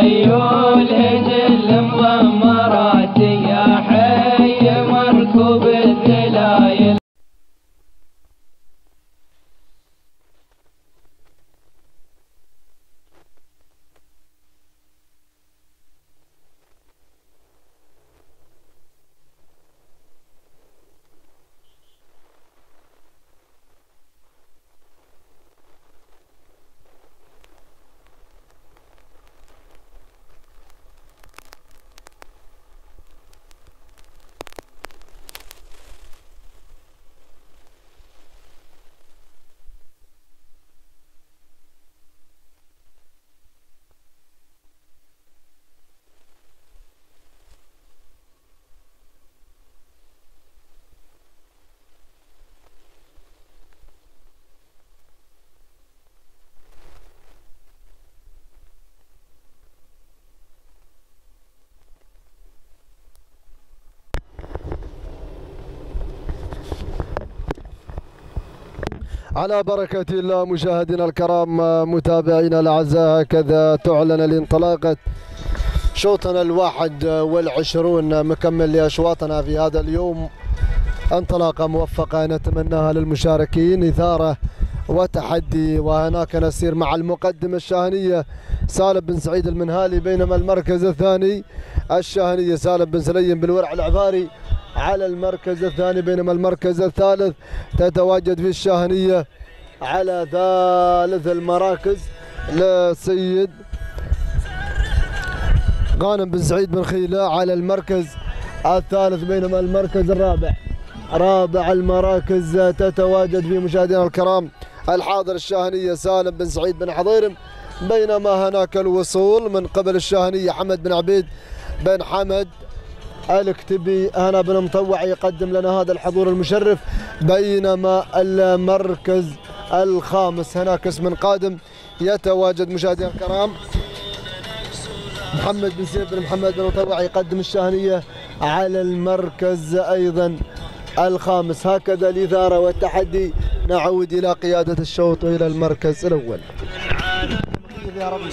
خيول هجل مضمرات يا حي مركوب الذلايل. على بركة الله مشاهدينا الكرام متابعينا الأعزاء، هكذا تعلن الانطلاقة شوطنا 21 مكمل لأشواطنا في هذا اليوم. انطلاقة موفقة نتمناها للمشاركين، إثارة وتحدي. وهناك نسير مع المقدمة الشاهنية سالم بن سعيد المنهالي، بينما المركز الثاني الشاهنية سالم بن سليم بالورع العفاري على المركز الثاني، بينما المركز الثالث تتواجد في الشاهنية على ثالث المراكز للسيد غانم بن سعيد بن خيلة على المركز الثالث، بينما المركز رابع المراكز تتواجد في مشاهدينا الكرام الحاضر الشاهنية سالم بن سعيد بن حضيرم، بينما هناك الوصول من قبل الشاهنية حمد بن عبيد بن حمد الكتبي هنا بن مطوع يقدم لنا هذا الحضور المشرف، بينما المركز الخامس هناك اسم قادم يتواجد مشاهدينا الكرام محمد بن سيف بن محمد بن مطوع يقدم الشاهنية على المركز أيضا الخامس. هكذا الإثارة والتحدي. نعود إلى قيادة الشوط وإلى المركز الأول. يا رب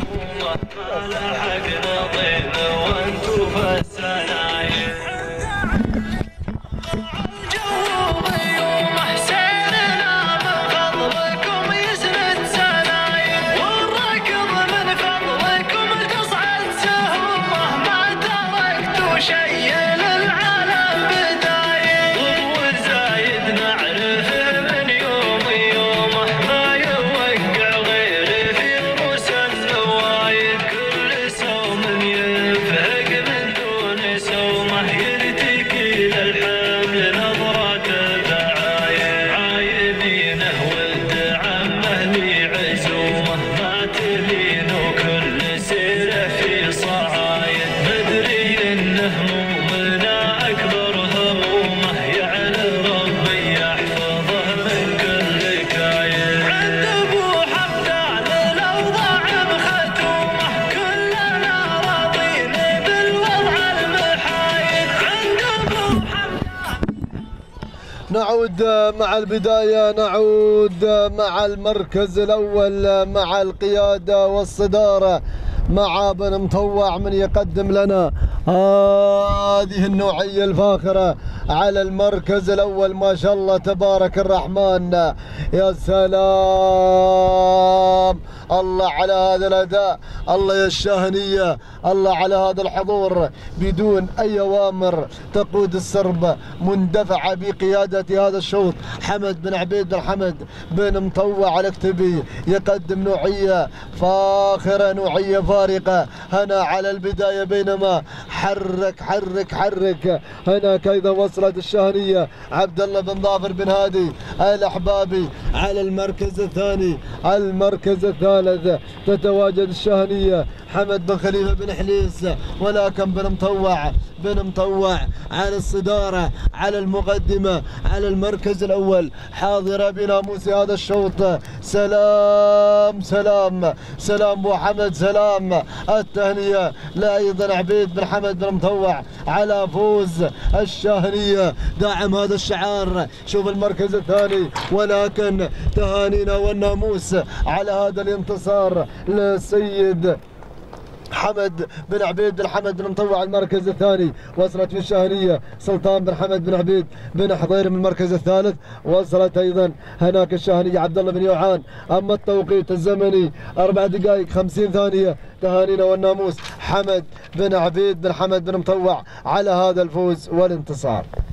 نعود مع البداية، نعود مع المركز الأول مع القيادة والصدارة مع بن مطوع من يقدم لنا هذه النوعية الفاخرة على المركز الأول. ما شاء الله تبارك الرحمن، يا سلام، الله على هذا الأداء، الله يا الشاهنية، الله على هذا الحضور بدون أي أوامر تقود السرب، مندفعة بقيادة هذا الشوط حمد بن عبيد بن حمد بن مطوع الكتبي يقدم نوعية فاخرة، نوعية فارقة هنا على البداية، بينما حرك حرك حرك هناك أيضا وصلت الشاهنية عبد الله بن ظافر بن هادي الأحبابي على المركز الثاني. المركز الثالث تتواجد الشاهنية حمد بن خليفة بن حليس، ولكن بن مطوع على الصدارة على المقدمة على المركز الأول، حاضرة بناموس هذا الشوط. سلام سلام سلام أبو حمد، سلام التهنئة لأيضا عبيد بن حمد بن مطوع على فوز الشاهنية، داعم هذا الشعار. شوف المركز الثاني، ولكن تهانينا والناموس على هذا الانتصار للسيد حمد بن عبيد بن حمد بن مطوع المركز الثاني. وصلت في الشاهنية سلطان بن حمد بن عبيد بن حضير من المركز الثالث. وصلت أيضا هناك الشاهنية عبد الله بن يوعان. أما التوقيت الزمني 4 دقائق 50 ثانية. تهانينا والناموس حمد بن عبيد بن حمد بن مطوع على هذا الفوز والانتصار.